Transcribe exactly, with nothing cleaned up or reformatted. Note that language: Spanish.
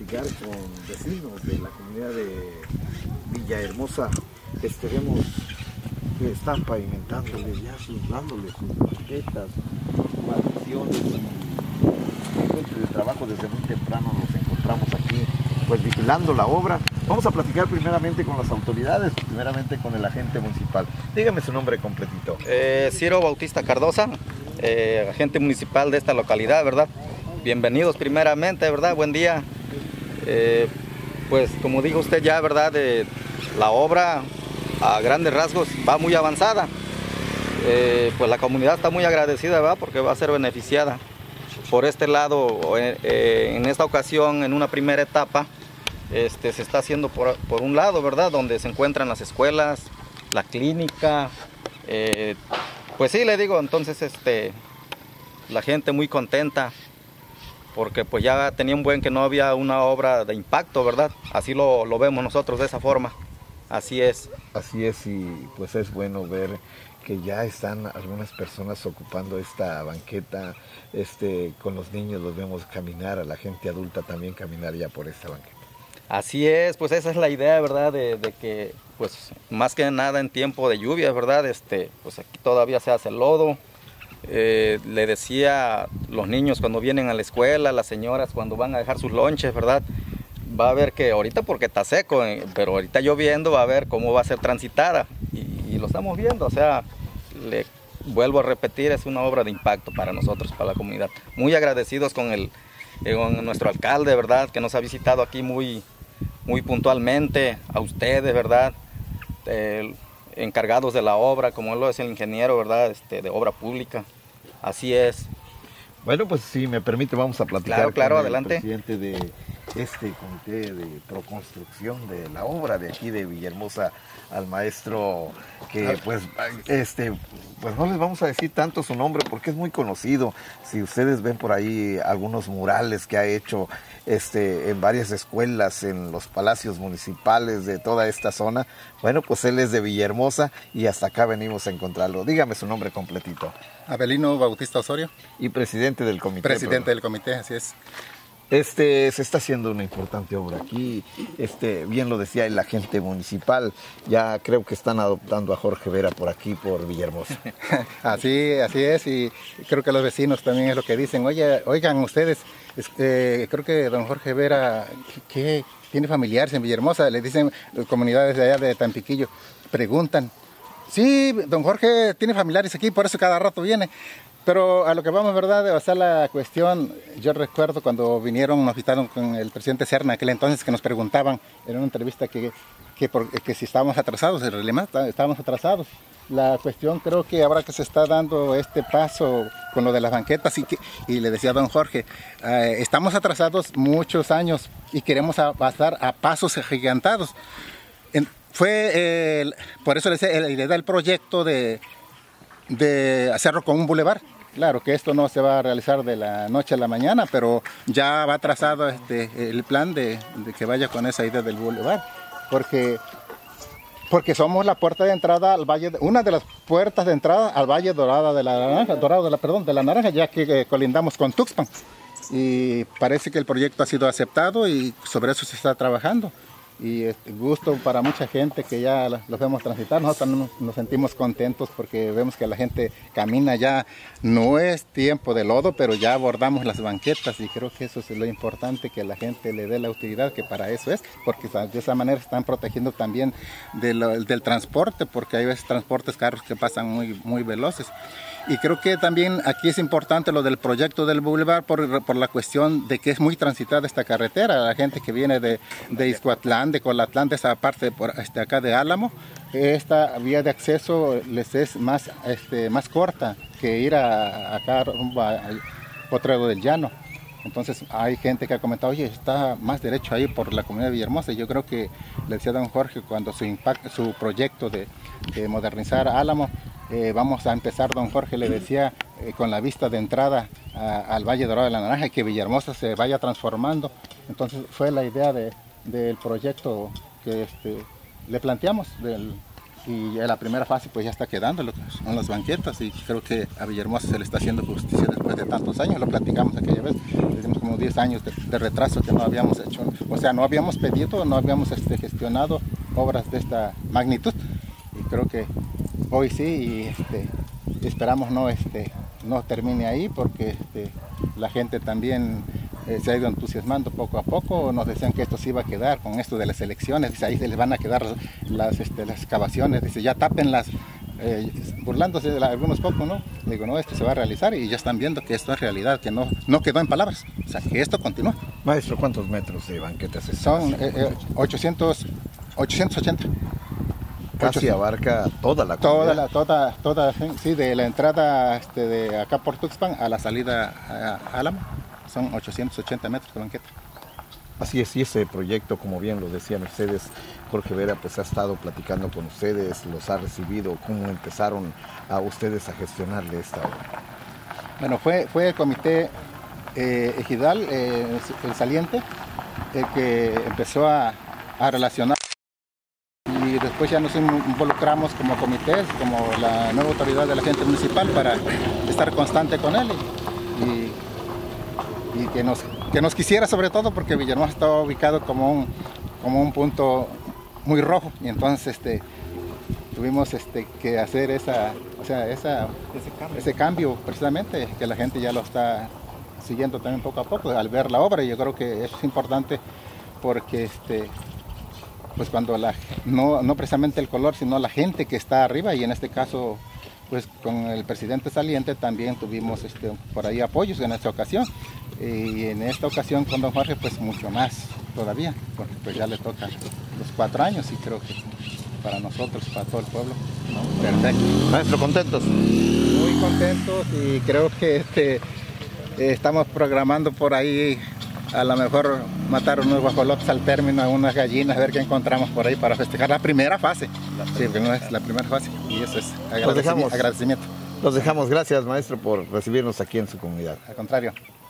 platicar con vecinos de la comunidad de Villahermosa. Este, vemos que están pavimentándoles ya sus, dándoles sus banquetas, maldiciones y gente de trabajo. Desde muy temprano nos encontramos aquí, pues vigilando la obra. Vamos a platicar primeramente con las autoridades, primeramente con el agente municipal. Dígame su nombre completito. Eh, Ciro Bautista Cardosa, eh, agente municipal de esta localidad, ¿verdad? Bienvenidos primeramente, ¿verdad? Buen día. Eh, pues como dijo usted ya, ¿verdad? Eh, la obra a grandes rasgos va muy avanzada. Eh, pues la comunidad está muy agradecida, ¿verdad? Porque va a ser beneficiada. Por este lado, eh, eh, en esta ocasión, en una primera etapa, Este, se está haciendo por, por un lado, ¿verdad? Donde se encuentran las escuelas, la clínica. Eh, pues sí, le digo, entonces este, la gente muy contenta porque pues ya tenían buen que no había una obra de impacto, ¿verdad? Así lo, lo vemos nosotros de esa forma. Así es. Así es, y pues es bueno ver que ya están algunas personas ocupando esta banqueta. Este, con los niños los vemos caminar, a la gente adulta también caminar ya por esta banqueta. Así es, pues esa es la idea, ¿verdad? De, de que, pues, más que nada en tiempo de lluvia, ¿verdad? Este, pues aquí todavía se hace lodo. Eh, le decía a los niños cuando vienen a la escuela, las señoras cuando van a dejar sus lonches, ¿verdad? Va a ver que ahorita porque está seco, eh, pero ahorita lloviendo va a ver cómo va a ser transitada. Y, y lo estamos viendo, o sea, le vuelvo a repetir, es una obra de impacto para nosotros, para la comunidad. Muy agradecidos con, el, eh, con nuestro alcalde, ¿verdad? Que nos ha visitado aquí muy... muy puntualmente, a ustedes, ¿verdad? Eh, encargados de la obra, como lo es el ingeniero, ¿verdad? Este, de obra pública. Así es. Bueno, pues si me permite, vamos a platicar claro, claro, con adelante. el presidente de este comité de proconstrucción de la obra de aquí de Villahermosa, al maestro que pues este pues no les vamos a decir tanto su nombre porque es muy conocido. Si ustedes ven por ahí algunos murales que ha hecho este en varias escuelas, en los palacios municipales de toda esta zona, bueno, pues él es de Villahermosa y hasta acá venimos a encontrarlo. Dígame su nombre completito. Abelino Bautista Osorio. Y presidente del comité. Presidente del comité, así es. Este, se está haciendo una importante obra aquí, este, bien lo decía el agente municipal, ya creo que están adoptando a Jorge Vera por aquí, por Villahermosa. Así, así es, y creo que los vecinos también es lo que dicen. Oye, oigan ustedes, eh, creo que don Jorge Vera, ¿qué, tiene familiares en Villahermosa? Le dicen comunidades de allá de Tampiquillo, preguntan. Sí, don Jorge tiene familiares aquí, por eso cada rato viene. Pero a lo que vamos, ¿verdad? O sea, la cuestión, yo recuerdo cuando vinieron, nos visitaron con el presidente Serna, aquel entonces que nos preguntaban en una entrevista que, que, por, que si estábamos atrasados, en realidad estábamos atrasados. La cuestión creo que ahora que se está dando este paso con lo de las banquetas y, que, y le decía a don Jorge, eh, estamos atrasados muchos años y queremos avanzar a pasos agigantados. En, fue, eh, por eso le decía, la idea del proyecto de... de hacerlo con un bulevar. Claro que esto no se va a realizar de la noche a la mañana, pero ya va trazado este, el plan de, de que vaya con esa idea del bulevar, porque, porque somos la puerta de entrada al valle, de, una de las puertas de entrada al Valle Dorada de la Naranja, Dorado de la, perdón, de la Naranja, ya que eh, colindamos con Tuxpan. Y parece que el proyecto ha sido aceptado y sobre eso se está trabajando. Y es gusto para mucha gente que ya los vemos transitar. Nosotros nos, nos sentimos contentos porque vemos que la gente camina ya. No es tiempo de lodo, pero ya abordamos las banquetas y creo que eso es lo importante, que la gente le dé la utilidad, que para eso es, porque de esa manera están protegiendo también de lo, del transporte, porque hay veces transportes, carros que pasan muy, muy veloces. Y creo que también aquí es importante lo del proyecto del boulevard por, por la cuestión de que es muy transitada esta carretera. La gente que viene de, de Izcuatlán, de Colatlán, de esa parte por este, acá de Álamo, esta vía de acceso les es más, este, más corta que ir a, acá rumbo al Potrero del Llano. Entonces hay gente que ha comentado, oye, está más derecho ahí por la comunidad de Villahermosa. Y yo creo que le decía a don Jorge, cuando su, impacto, su proyecto de, de modernizar Álamo, eh, vamos a empezar, don Jorge le decía, eh, con la vista de entrada a, al Valle Dorado de la Naranja y que Villahermosa se vaya transformando. Entonces fue la idea de, del proyecto que este, le planteamos, del, y ya la primera fase pues ya está quedando, lo que son las banquetas, y creo que a Villahermosa se le está haciendo justicia después de tantos años. Lo platicamos aquella vez, tenemos como diez años de, de retraso que no habíamos hecho, o sea, no habíamos pedido, no habíamos este, gestionado obras de esta magnitud, y creo que hoy sí, y este, esperamos no, este, no termine ahí, porque este, la gente también eh, se ha ido entusiasmando poco a poco. Nos decían que esto se iba a quedar con esto de las elecciones, dice, ahí se les van a quedar las, este, las excavaciones, dice, ya tápenlas, eh, burlándose de la, algunos pocos, ¿no? Digo, no, esto se va a realizar, y ya están viendo que esto es realidad, que no, no quedó en palabras, o sea, que esto continúa. Maestro, ¿cuántos metros de banquetas están Son haciendo? eh, eh, ochocientos, ochocientos ochenta. Casi abarca toda la Toda comunidad. la, toda, toda, sí, de la entrada este, de acá por Tuxpan a la salida a, a Álamo, son ochocientos ochenta metros de banqueta. Así es, y ese proyecto, como bien lo decían ustedes, Jorge Vera pues ha estado platicando con ustedes, los ha recibido, cómo empezaron a ustedes a gestionarle esta obra. Bueno, fue, fue el comité eh, ejidal, eh, el saliente, el que empezó a, a relacionar, y después ya nos involucramos como comités, como la nueva autoridad de la gente municipal, para estar constante con él y, y que, nos, que nos quisiera, sobre todo porque Villahermosa estaba ubicado como un, como un punto muy rojo, y entonces este, tuvimos este, que hacer esa, o sea, esa, ese, cambio. ese cambio precisamente, que la gente ya lo está siguiendo también poco a poco al ver la obra, y yo creo que eso es importante porque este, pues cuando la, no, no precisamente el color, sino la gente que está arriba, y en este caso pues con el presidente saliente también tuvimos este, por ahí apoyos en esta ocasión, y en esta ocasión con don Jorge pues mucho más todavía, porque pues ya le toca los cuatro años, y creo que para nosotros, para todo el pueblo, ¿no? Perfecto. Maestro, ¿contentos? Muy contentos, y creo que este, eh, estamos programando por ahí a lo mejor matar unos guajolotes al término, unas gallinas, a ver qué encontramos por ahí para festejar la primera fase. La sí, no es la primera fase, y eso es agradecimiento. Los dejamos, agradecimiento. Los dejamos, gracias maestro por recibirnos aquí en su comunidad. Al contrario.